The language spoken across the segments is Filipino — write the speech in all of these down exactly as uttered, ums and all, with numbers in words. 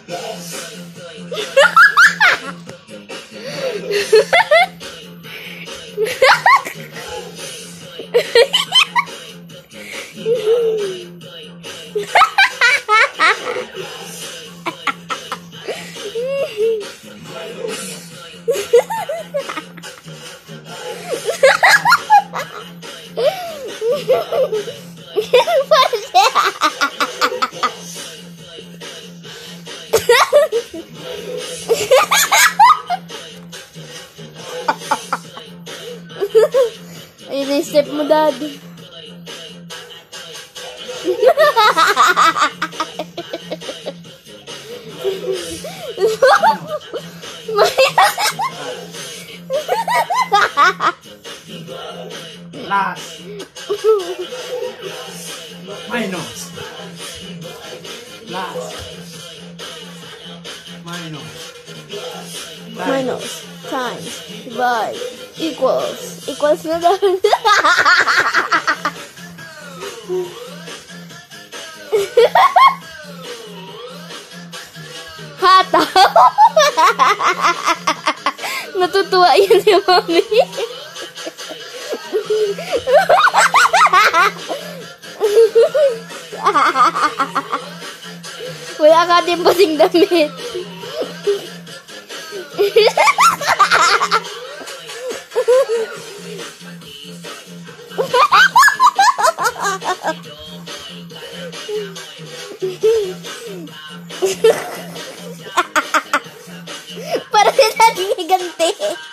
Ayun na yung step mo, Dad. Last. Minus. Last. Minus. Minus. Times. Divide. Equals. Equals na daw. Hata. Natutuwa yun si Mami. Wala ka din pasing damit. Para sila giniganti.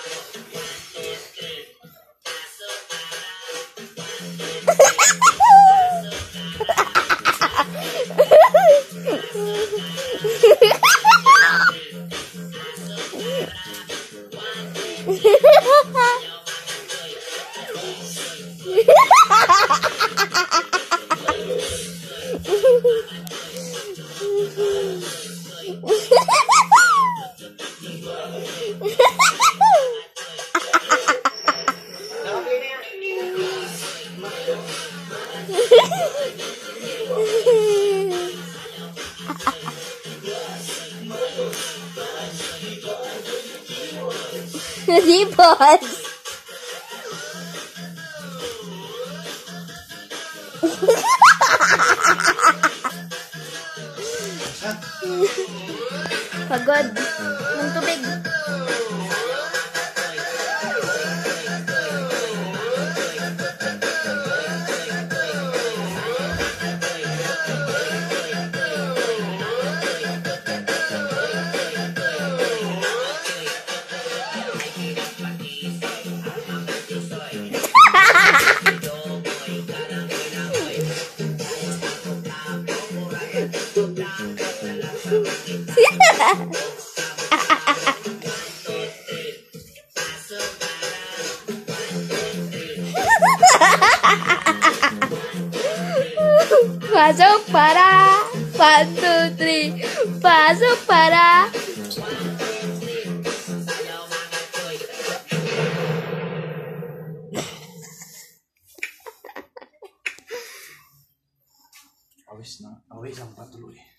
Sipos. Pagod. Ng tubig. Pasok para. One, two, three. Pasok para. Awis na. Awis ang patuloy.